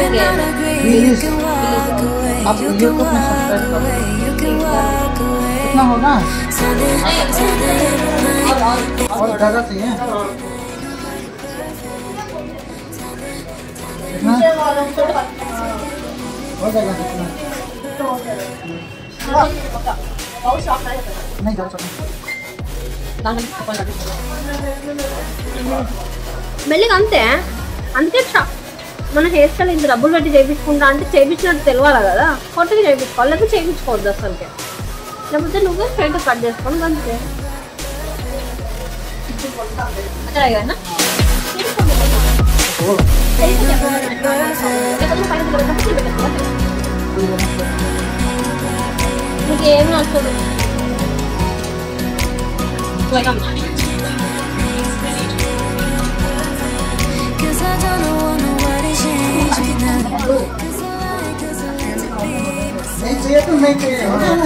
लगे प्लीज आप यूट्यूब में सब्सक्राइब करो। कितना होगा और ज़्यादा चाहिए हो जाएगा नहीं ज़्यादा మెల్లిగా అంతే అందుకే మన హెయిర్ స్టైల్ ఇంత డబ్బులు పెట్టి చేయించుకుంటా అంటే చేయించినట్టు తెలియాలి కదా కొత్తగా చేయించుకోవాలి లేకపోతే చేయించుకోవద్దు అసలుకే లేకపోతే నువ్వే స్ట్రైట్ కట్ చేసుకోండి అంతే నీకు ఏమి నచ్చదు नहीं चाहिए तो नहीं चाहिए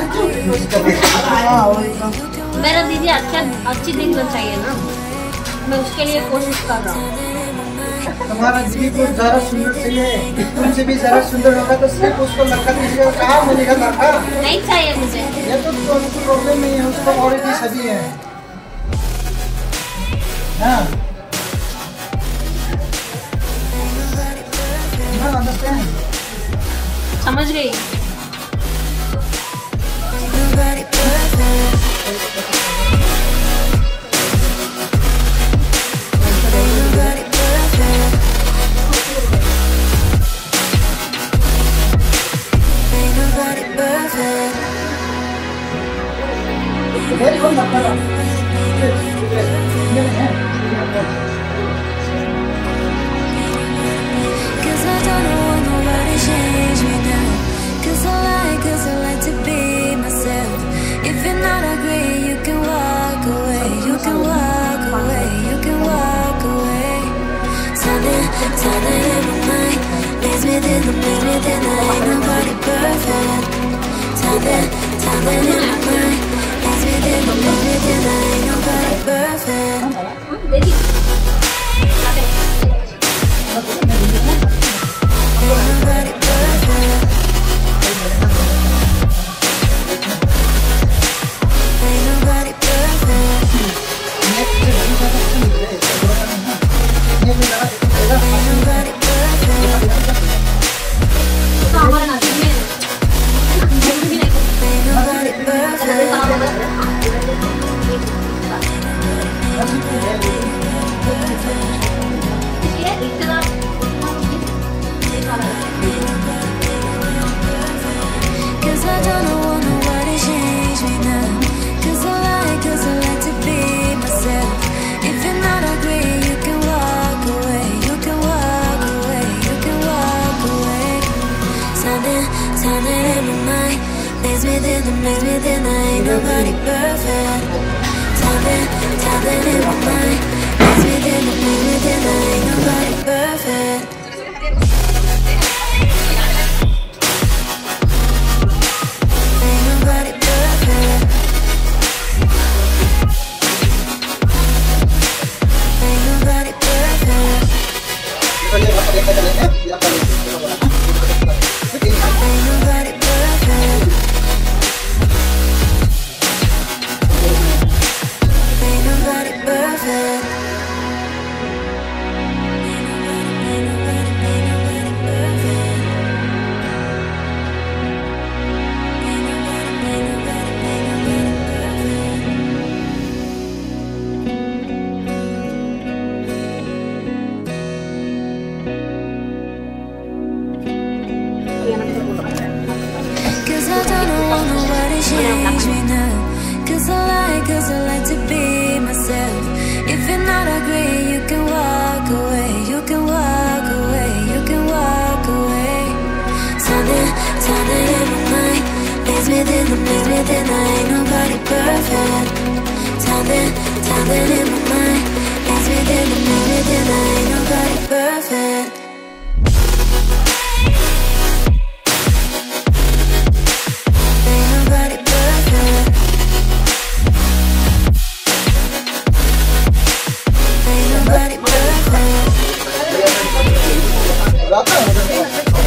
मेरा दीदी अच्छी दिखना चाहिए ना मैं उसके लिए कोशिश कर रहा हूँ तुम्हारा दीदी को ज़रा सुंदर चाहिए तुमसे भी ज़रा सुंदर होगा तो सिर्फ उसको लड़का दीजिएगा कहाँ मिलेगा लड़का नहीं चाहिए मुझे ये तो प्रॉब्लम नहीं है उसको ऑलरेडी सभी है हाँ अंडरस्टैंड समझ गई Nobody perfect.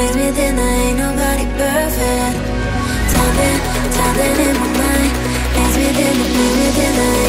makes me think that ain't nobody perfect. Something in my mind makes me think that